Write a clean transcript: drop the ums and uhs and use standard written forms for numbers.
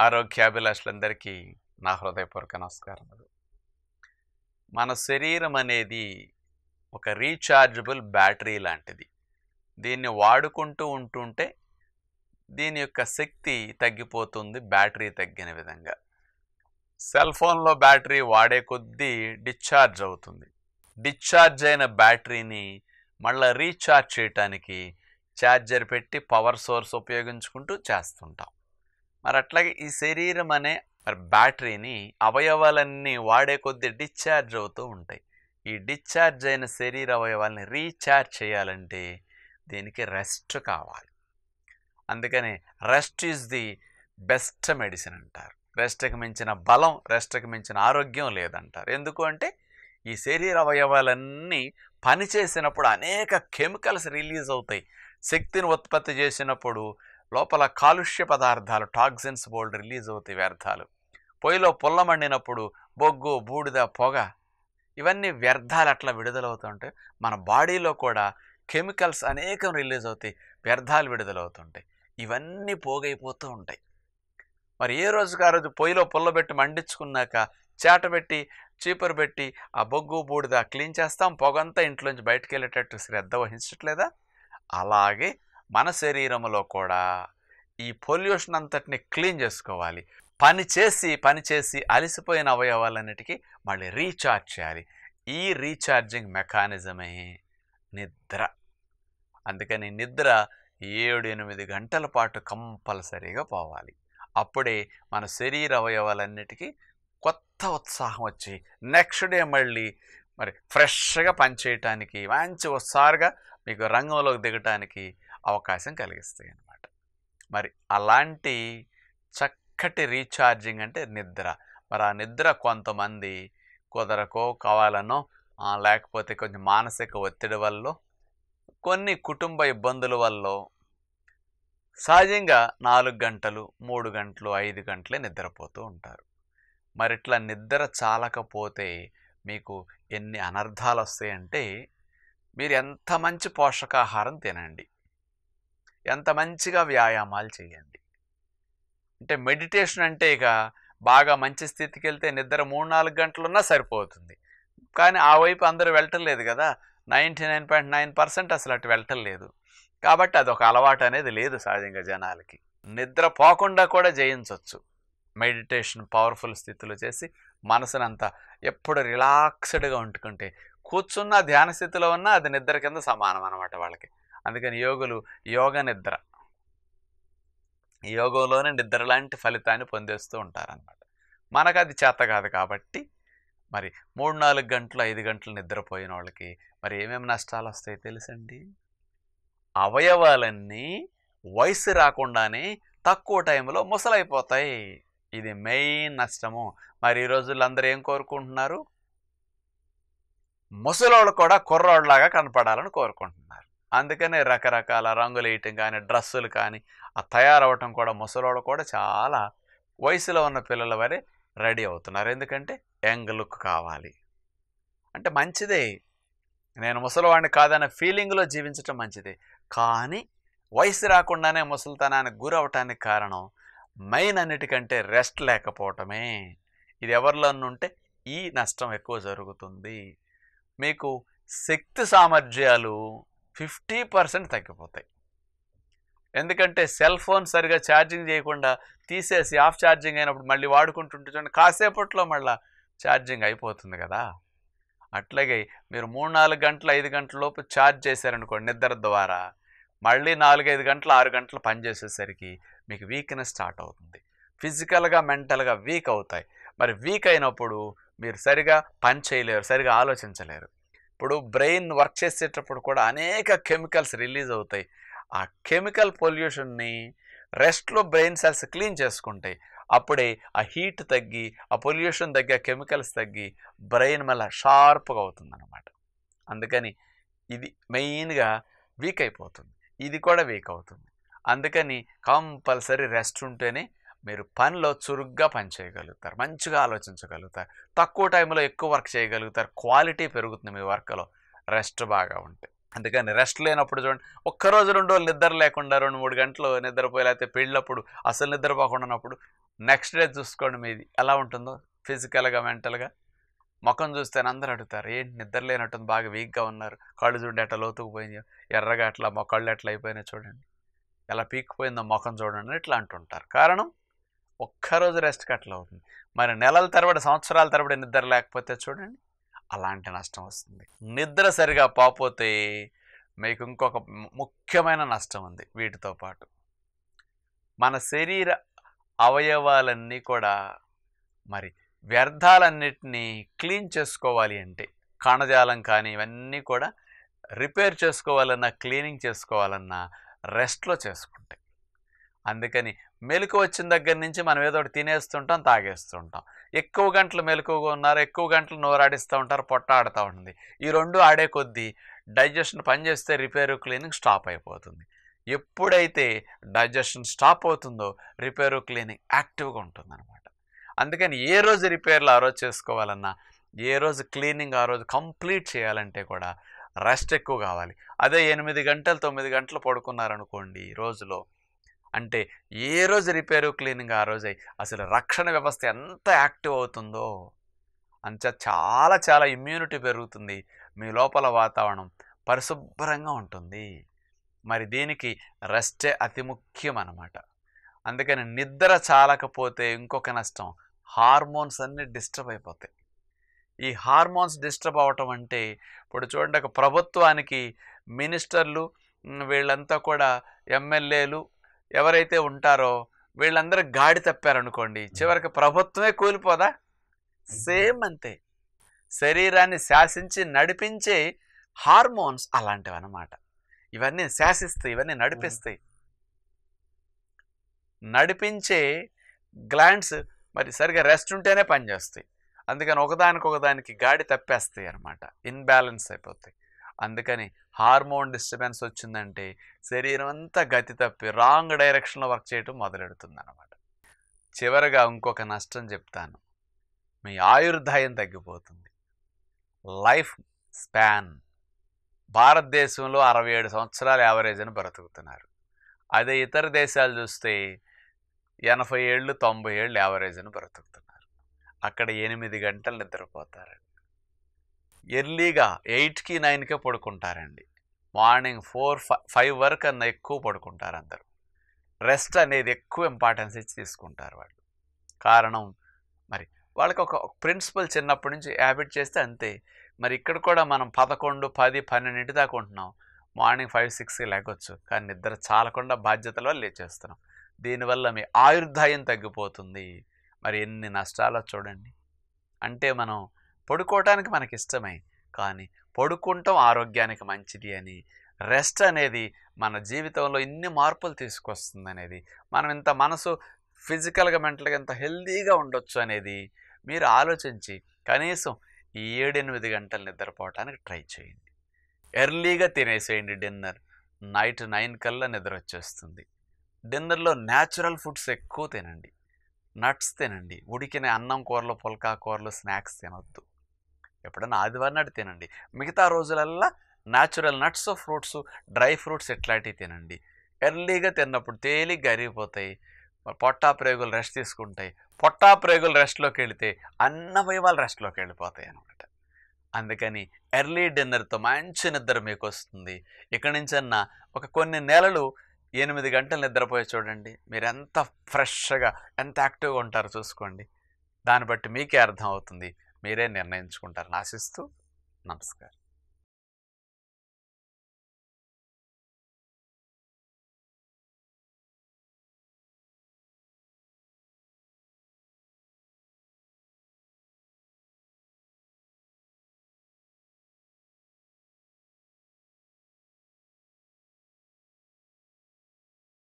ఆరోగ్యాభిలాషులందరికీ నా హృదయపూర్వక నమస్కారములు. మన శరీరం అనేది ఒక రీఛార్జబుల్ బ్యాటరీ లాంటిది. దీన్ని వాడుకుంటూ ఉంటుంటే దీని యొక్క శక్తి తగ్గిపోతుంది బ్యాటరీ తగ్గిన విధంగా. సెల్ ఫోన్లో బ్యాటరీ వాడే కొద్దీ డిశ్చార్జ్ అవుతుంది. డిశ్చార్జ్ అయిన బ్యాటరీని మళ్ళీ రీఛార్జ్ చేయటానికి ఛార్జర్ పెట్టి పవర్ సోర్స్ ఉపయోగించుకుంటూ చేస్తుంటాం. మరి అట్లాగే ఈ శరీరం అనే బ్యాటరీని అవయవాలన్నీ వాడే కొద్దీ డిశ్చార్జ్ అవుతూ ఉంటాయి. ఈ డిశ్చార్జ్ అయిన శరీర అవయవాల్ని రీఛార్జ్ చేయాలంటే దీనికి రెస్ట్ కావాలి. అందుకని rest is the best medicine అంటారు. రెస్ట్కి మించిన బలం, రెస్ట్కి మించిన ఆరోగ్యం లేదంటారు. ఎందుకు అంటే ఈ శరీర అవయవాలన్నీ పనిచేసినప్పుడు అనేక కెమికల్స్ రిలీజ్ అవుతాయి. శక్తిని ఉత్పత్తి చేసినప్పుడు లోపల కాలుష్య పదార్థాలు, టాక్సిన్స్ బోల్డ్ రిలీజ్ అవుతాయి, వ్యర్థాలు. పొయ్యిలో పుల్ల మండినప్పుడు బొగ్గు, బూడిద, పొగ, ఇవన్నీ వ్యర్థాలు అట్లా విడుదలవుతుంటాయి. మన బాడీలో కూడా కెమికల్స్ అనేకం రిలీజ్ అవుతాయి, వ్యర్థాలు విడుదలవుతుంటాయి. ఇవన్నీ పోగైపోతూ ఉంటాయి. మరి ఏ రోజుకి ఆ రోజు పొయ్యిలో పుల్లబెట్టి మండించుకున్నాక చేటబెట్టి చీపురు పెట్టి ఆ బొగ్గు, బూడిద క్లీన్ చేస్తాం, పొగంతా ఇంట్లోంచి బయటకు వెళ్ళేటట్టు శ్రద్ధ వహించట్లేదా? అలాగే మన శరీరంలో కూడా ఈ పొల్యూషన్ అంతటిని క్లీన్ చేసుకోవాలి. పని చేసి అలసిపోయిన అవయవాలన్నిటికీ మళ్ళీ రీఛార్జ్ చేయాలి. ఈ రీఛార్జింగ్ మెకానిజమే నిద్ర. అందుకని నిద్ర 7-8 గంటల పాటు కంపల్సరీగా పోవాలి. అప్పుడే మన శరీర అవయవాలన్నిటికీ కొత్త ఉత్సాహం వచ్చి నెక్స్ట్ డే మళ్ళీ మరి ఫ్రెష్గా పనిచేయటానికి, మంచి ఉత్సాహంగా మీకు రంగంలోకి దిగటానికి అవకాశం కలిగిస్తాయి అన్నమాట. మరి అలాంటి చక్కటి రీఛార్జింగ్ అంటే నిద్ర. మరి ఆ నిద్ర కొంతమంది కుదరకో, కావాలనో, లేకపోతే కొంచెం మానసిక ఒత్తిడి వల్ల, కొన్ని కుటుంబ ఇబ్బందుల వల్ల సహజంగా 4 గంటలు, 3 గంటలు, 5 గంటలే నిద్రపోతూ ఉంటారు. మరి ఇట్లా నిద్ర చాలకపోతే మీకు ఎన్ని అనర్థాలు వస్తాయంటే, మీరు ఎంత మంచి పోషకాహారం తినండి, ఎంత మంచిగా వ్యాయామాలు చేయండి. అంటే మెడిటేషన్ అంటే ఇక బాగా మంచి స్థితికి వెళ్తే నిద్ర 3-4 గంటలున్నా సరిపోతుంది. కానీ ఆ వైపు అందరూ వెళ్ళటం లేదు కదా. 99.9% అసలు అటు వెళ్ళటం లేదు. కాబట్టి అదొక అలవాటు అనేది లేదు సహజంగా జనాలకి. నిద్ర పోకుండా కూడా జయించవచ్చు మెడిటేషన్ పవర్ఫుల్ స్థితిలో చేసి మనసునంతా ఎప్పుడు రిలాక్స్డ్గా ఉంటుకుంటే. కూర్చున్న ధ్యాన స్థితిలో ఉన్నా అది నిద్ర కింద సమానం అన్నమాట వాళ్ళకి. అందుకని యోగ నిద్ర, యోగంలోనే నిద్ర లాంటి ఫలితాన్ని పొందేస్తూ ఉంటారన్నమాట. మనకు అది చేత కాదు కాబట్టి మరి 3-4 గంటలు, 5 గంటలు నిద్రపోయిన వాళ్ళకి మరి ఏమేమి నష్టాలు వస్తాయి తెలుసండి? అవయవాలన్నీ వయసు రాకుండానే తక్కువ టైంలో ముసలైపోతాయి. ఇది మెయిన్ నష్టము. మరి ఈ రోజుల్లో అందరూ ఏం కోరుకుంటున్నారు? ముసలోళ్ళు కూడా కుర్రోళ్ళలాగా కనపడాలని కోరుకుంటున్నారు. అందుకనే రకరకాల రంగులు వేయటం కానీ, డ్రెస్సులు కానీ, ఆ తయారవటం కూడా ముసలోళ్ళు కూడా చాలా వయసులో ఉన్న పిల్లల వరే రెడీ అవుతున్నారు. ఎందుకంటే యంగ్ లుక్ కావాలి అంటే మంచిదే. నేను ముసలివాడిని కాదన్న ఫీలింగ్లో జీవించటం మంచిదే. కానీ వయసు రాకుండానే ముసలితనానికి గురవటానికి కారణం మెయిన్ అన్నిటికంటే రెస్ట్ లేకపోవటమే. ఇది ఎవరిలోనూ ఉంటే ఈ నష్టం ఎక్కువ జరుగుతుంది. మీకు శక్తి సామర్థ్యాలు 50% తగ్గిపోతాయి. ఎందుకంటే సెల్ ఫోన్ సరిగా ఛార్జింగ్ చేయకుండా తీసేసి ఆఫ్ ఛార్జింగ్ అయినప్పుడు మళ్ళీ వాడుకుంటుంటే చూడండి, కాసేపట్లో మళ్ళీ ఛార్జింగ్ అయిపోతుంది కదా. అట్లాగే మీరు 3-4 గంటలు, 5 గంటల లోపు ఛార్జ్ చేశారనుకోండి నిద్ర ద్వారా, మళ్ళీ 4-5 గంటలు, 6 గంటలు పనిచేసేసరికి మీకు వీక్నెస్ స్టార్ట్ అవుతుంది. ఫిజికల్గా, మెంటల్గా వీక్ అవుతాయి. మరి వీక్ అయినప్పుడు మీరు సరిగా పని చేయలేరు, సరిగా ఆలోచించలేరు. ఇప్పుడు బ్రెయిన్ వర్క్ చేసేటప్పుడు కూడా అనేక కెమికల్స్ రిలీజ్ అవుతాయి. ఆ కెమికల్ పొల్యూషన్ని రెస్ట్లో బ్రెయిన్ సెల్స్ క్లీన్ చేసుకుంటాయి. అప్పుడే ఆ హీట్ తగ్గి, ఆ పొల్యూషన్ తగ్గి, ఆ కెమికల్స్ తగ్గి బ్రెయిన్ మళ్ళీ షార్ప్గా అవుతుంది అన్నమాట. అందుకని ఇది మెయిన్గా వీక్ అయిపోతుంది, ఇది కూడా వీక్ అవుతుంది. అందుకని కంపల్సరీ రెస్ట్ ఉంటేనే మీరు పనిలో చురుగ్గా పని చేయగలుగుతారు, మంచిగా ఆలోచించగలుగుతారు, తక్కువ టైంలో ఎక్కువ వర్క్ చేయగలుగుతారు, క్వాలిటీ పెరుగుతుంది మీ వర్క్లో రెస్ట్ బాగా ఉంటే. అందుకని రెస్ట్ లేనప్పుడు చూడండి, ఒక్కరోజు 2 రోజులు నిద్ర లేకుండా 2-3 గంటలు నిద్రపోయి, లేకపోతే పెళ్ళప్పుడు అసలు నిద్రపోకుండా ఉన్నప్పుడు నెక్స్ట్ డే చూసుకోండి మీది ఎలా ఉంటుందో ఫిజికల్గా మెంటల్గా. ముఖం చూస్తే అందరూ అడుగుతారు, ఏంటి నిద్ర లేనట్టుంది, బాగా వీక్గా ఉన్నారు, కళ్ళు చూడండి ఎట్లా లోతుకుపోయినాయో, ఎర్రగా అట్లా కళ్ళు ఎట్లా అయిపోయినాయి చూడండి, ఎలా పీక్కుపోయిందో ముఖం చూడండి ఇట్లా అంటుంటారు. కారణం ఒక్కరోజు రెస్ట్కి అట్లా అవుతుంది. మరి నెలల తరబడి సంవత్సరాల తరబడి నిద్ర లేకపోతే చూడండి అలాంటి నష్టం వస్తుంది. నిద్ర సరిగా పోతే మీకు ఇంకొక ముఖ్యమైన నష్టం ఉంది. వీటితో పాటు మన శరీర అవయవాలన్నీ కూడా మరి వ్యర్థాలన్నిటినీ క్లీన్ చేసుకోవాలి అంటే, కణజాలం కానీ ఇవన్నీ కూడా రిపేర్ చేసుకోవాలన్నా క్లీనింగ్ చేసుకోవాలన్నా రెస్ట్లో చేసుకుంటాయి. అందుకని మెలకు వచ్చిన దగ్గర నుంచి మనం ఏదో ఒకటి తినేస్తుంటాం, తాగేస్తుంటాం. ఎక్కువ గంటలు మెలకువగా ఉన్నారు, ఎక్కువ గంటలు నోరాడిస్తూ ఉంటారు, పొట్ట ఆడుతూ ఉంటుంది. ఈ రెండు ఆడే కొద్దీ డైజెషన్ పనిచేస్తే రిపేరు క్లీనింగ్ స్టాప్ అయిపోతుంది. ఎప్పుడైతే డైజెషన్ స్టాప్ అవుతుందో రిపేరు క్లీనింగ్ యాక్టివ్గా ఉంటుందన్నమాట. అందుకని ఏ రోజు రిపేర్లు ఆ రోజు చేసుకోవాలన్నా, ఏ రోజు క్లీనింగ్ ఆ రోజు కంప్లీట్ చేయాలంటే కూడా రెస్ట్ ఎక్కువ కావాలి. అదే 8 గంటలు 9 గంటలు పడుకున్నారనుకోండి రోజులో, అంటే ఏ రోజు రిపేరు క్లీనింగ్ ఆ రోజే అసలు రక్షణ వ్యవస్థ ఎంత యాక్టివ్ అవుతుందో అంత చాలా చాలా ఇమ్యూనిటీ పెరుగుతుంది, మీ లోపల వాతావరణం పరిశుభ్రంగా ఉంటుంది. మరి దీనికి రెస్టే అతి ముఖ్యం అన్నమాట. అందుకని నిద్ర చాలకపోతే ఇంకొక నష్టం, హార్మోన్స్ అన్నీ డిస్టర్బ్ అయిపోతాయి. ఈ హార్మోన్స్ డిస్టర్బ్ అవటం అంటే ఇప్పుడు చూడండి, ఒక ప్రభుత్వానికి మినిస్టర్లు వీళ్ళంతా కూడా ఎమ్మెల్యేలు ఎవరైతే ఉంటారో వీళ్ళందరూ గాడి తప్పారనుకోండి, చివరికి ప్రభుత్వమే కూలిపోదా? సేమ్ అంతే. శరీరాన్ని శాసించి నడిపించే హార్మోన్స్ అలాంటివి అన్నమాట. ఇవన్నీ శాసిస్తాయి, ఇవన్నీ నడిపిస్తాయి. నడిపించే గ్లాండ్స్ మరి సరిగా రెస్ట్ ఉంటేనే పనిచేస్తాయి. అందుకని ఒకదానికి గాడి తప్పేస్తాయి అన్నమాట, ఇన్బ్యాలెన్స్ అయిపోతాయి. అందుకని హార్మోన్ డిస్టర్బెన్స్ వచ్చిందంటే శరీరం అంతా గతి తప్పి రాంగ్ డైరెక్షన్లో వర్క్ చేయటం మొదలెడుతుంది అన్నమాట. చివరిగా ఇంకొక నష్టం చెప్తాను, మీ ఆయుర్దాయం తగ్గిపోతుంది. లైఫ్ స్పాన్ భారతదేశంలో 67 సంవత్సరాలు యావరేజ్ అని బ్రతుకుతున్నారు. అదే ఇతర దేశాలు చూస్తే 80 ఏళ్ళు 90 ఏళ్ళు యావరేజ్ అని బ్రతుకుతున్నారు. అక్కడ 8 గంటలు నిద్రపోతారండి. ఎర్లీగా 8కి 9కే పడుకుంటారండి. మార్నింగ్ 4-5 వరకు అన్న ఎక్కువ పడుకుంటారు అందరూ. రెస్ట్ అనేది ఎక్కువ ఇంపార్టెన్స్ ఇచ్చి తీసుకుంటారు వాళ్ళు. కారణం మరి వాళ్ళకి ఒక ప్రిన్సిపల్ చిన్నప్పటి నుంచి హ్యాబిట్ చేస్తే అంతే. మరి ఇక్కడ కూడా మనం 11, 10, 12 దాకా ఉంటున్నాం. మార్నింగ్ 5-6కి లేకొచ్చు, కానీ నిద్ర చాలకుండా బాధ్యతల వల్ల లేచేస్తున్నాం. దీనివల్ల మీ ఆయుర్దాయం తగ్గిపోతుంది. మరి ఎన్ని నష్టాలో చూడండి. అంటే మనం పడుకోవటానికి మనకి ఇష్టమే, కానీ పడుకుంటాం ఆరోగ్యానికి మంచిది అని, రెస్ట్ అనేది మన జీవితంలో ఇన్ని మార్పులు తీసుకొస్తుంది అనేది, మనం ఇంత మనసు ఫిజికల్గా మెంటల్గా ఎంత హెల్దీగా ఉండొచ్చు అనేది మీరు ఆలోచించి కనీసం ఈ 7-8 గంటలు నిద్రపోవటానికి ట్రై చేయండి. ఎర్లీగా తినేసేయండి డిన్నర్. నైట్ 9 కల్లా నిద్ర వచ్చేస్తుంది. డిన్నర్లో న్యాచురల్ ఫుడ్స్ ఎక్కువ తినండి, నట్స్ తినండి. ఉడికిన అన్నం కూరలు, పుల్కా కూరలు, స్నాక్స్ తినొద్దు. ఎప్పుడన్నా ఆదివారం నాడు తినండి. మిగతా రోజులల్లా natural nuts, fruits, dry fruits ఇట్లాంటివి తినండి. ఎర్లీగా తిన్నప్పుడు తేలిగ్గా అరిగిపోతాయి, పొట్టా ప్రేగులు రెస్ట్ తీసుకుంటాయి. పొట్టా ప్రేగులు రెస్ట్లోకి వెళితే అన్నవయవాలు రెస్ట్లోకి వెళ్ళిపోతాయి అన్నమాట. అందుకని ఎర్లీ డిన్నర్తో మంచి నిద్ర మీకు వస్తుంది. ఇక్కడి నుంచన్నా ఒక కొన్ని నెలలు 8 గంటలు నిద్రపోయి చూడండి, మీరు ఎంత ఫ్రెష్గా ఎంత యాక్టివ్గా ఉంటారో చూసుకోండి. దాన్ని బట్టి మీకే అర్థం అవుతుంది, మీరే నిర్ణయించుకుంటారని ఆశిస్తూ నమస్కారం.